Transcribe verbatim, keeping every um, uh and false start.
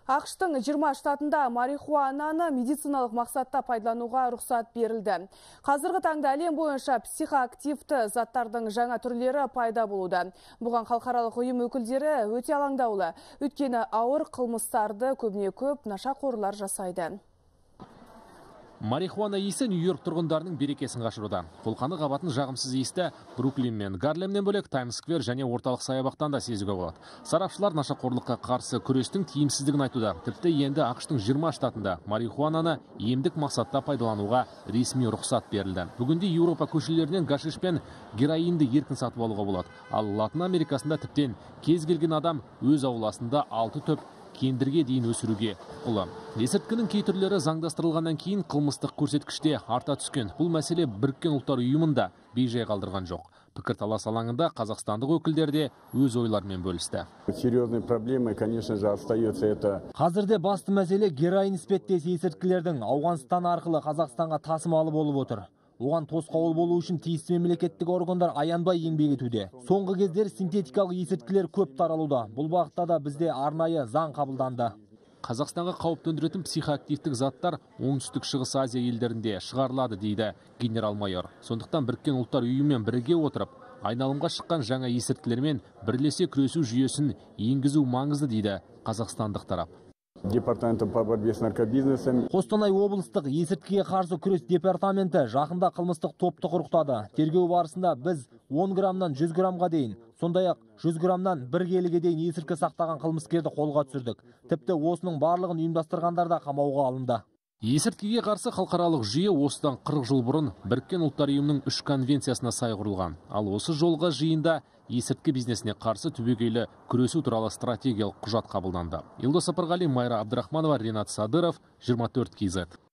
ақш-тың жиырма штатында марихуананы медициналық мақсатта пайдалануға рұқсат берілді. Қазіргі таңда әлем бойынша психоактивті заттардың жаңа түрлері пайда болуда. Бұған халықаралық ұйым өкілдері өте алаңдаулы. Өйткені ауыр қылмыстарды көбіне көп нашақорлар жасайды. Марихуана иісі Нью-Йорк тұрғындарының берекесін қашыруда. Қолқаны қабатын жағымсыз иісті Бруклин мен Гарлемнен бөлек Таймс-сквер және орталық саябақтан да сезуге болады. Сарапшылар нашақорлыққа қарсы күрестің тиімсіздігін айтуда. Тіпті енді ақш-тың жиырма штатында марихуананы емдік мақсатта пайдалануға ресми рұқсат берілді. Бүгінде Еуропа көшелерінен гашиш пен героинді еркін сатып алуға болады. Ал Латын Америкасында тіптен кез келген адам өз ауласында алты түп кендірге дейін өсіруге құқылы. Есірткінің кей түрлері заңдастырылғаннан кейін қылмыстық көрсеткіште арта түскен. Бұл мәселе Біріккен ұлттар ұйымында бейжай қалдырған жоқ. Пікірталас алаңында қазақстандық өкілдер де өз ойларымен бөлісті. Серьезной проблемой, конечно же, остается это. Қазірде басты мәселе героин іспеттес есірткілердің Ауғанстан арқылы Қазақстанға тасымалы болып отыр. Оған тосқауыл болу үшін тиісті мемлекеттік органдар аянбай еңбек етуде. Соңғы кездер синтетикалық есірткілер көп таралуда. Бұл бағытта да бізде арнайы заң қабылданды. Қазақстанға қауіп төндіретін психоактивтік заттар оңтүстік шығыс Азия елдерінде шығарылады дейді генерал-майор. Сондықтан Біріккен ұлттар ұйымымен бірге отырып, айналымға шыққан жаңа есірткілермен бірлесе күресу жүйесін енгізу маңызды дейді қазақстандық тарап. Департаментом по борьбе с наркобизнесом. Қостанай облыстық есірткіге қарсы күрес департаменті жақында қылмыстық топты құрықтады. Тергеу барысында біз он граммнан жүз граммға дейін, сондай-ақ жүз граммнан бір келіге дейін есірткі сақтаған қылмыскерді қолға түсірдік. Тіпті осының барлығын ұйымдастырғандар да қамауға алынды. Есірткіге қарсы халықаралық жүйе осыдан қырық жыл бұрын Біріккен ұлттар ұйымының үш конвенциясына сай құрылған. Ал осы жолға жиында есірткі бизнесіне қарсы түбегейлі күресу туралы стратегиялық құжат қабылданды. Елдос Сапарғали, Майра Абдрахманова, Ренат Садыров, жиырма төрт кей зет.